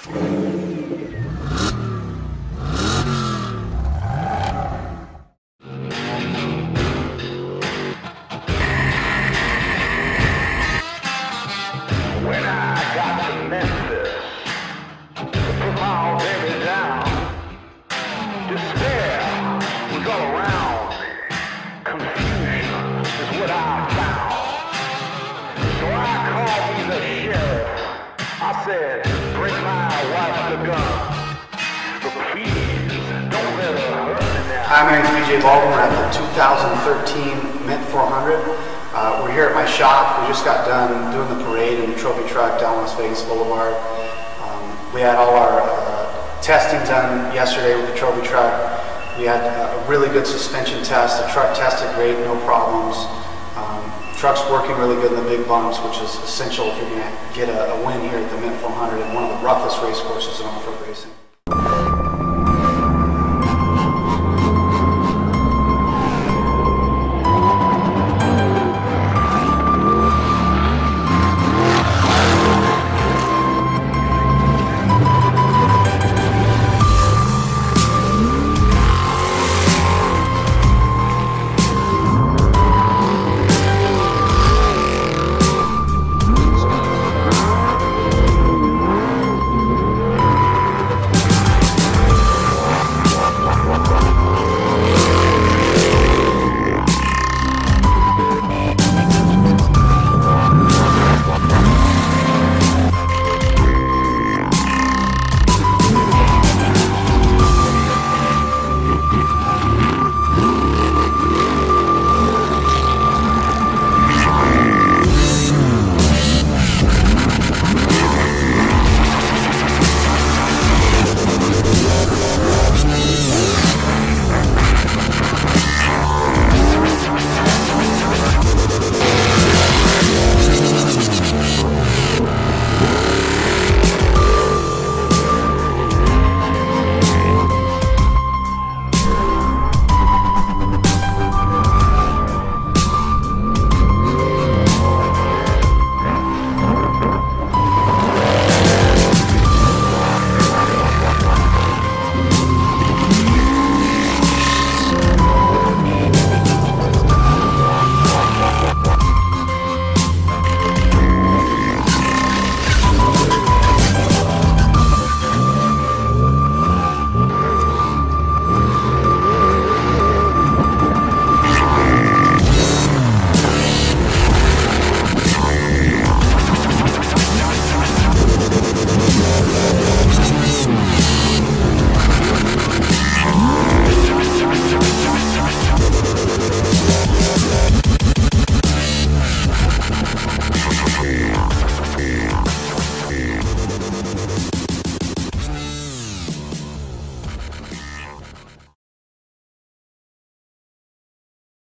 When I got to Memphis, to put my old baby down, despair was all around me. Confusion is what I found. So I called me the sheriff. I said, bring my wife the gun, but please don't let her hurt me now. Hi, my name is BJ Baldwin. We're at the 2013 Mint 400. We're here at my shop. We just got done doing the parade in the trophy truck down Las Vegas Boulevard. We had all our testing done yesterday with the trophy truck. We had a really good suspension test. The truck tested great, no problems. Truck's working really good in the big bumps, which is essential if you're going to get a win here at the Mint 400 and one of the roughest race courses in off-road racing.